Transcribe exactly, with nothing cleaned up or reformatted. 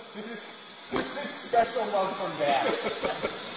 This is, this is special love from Dad.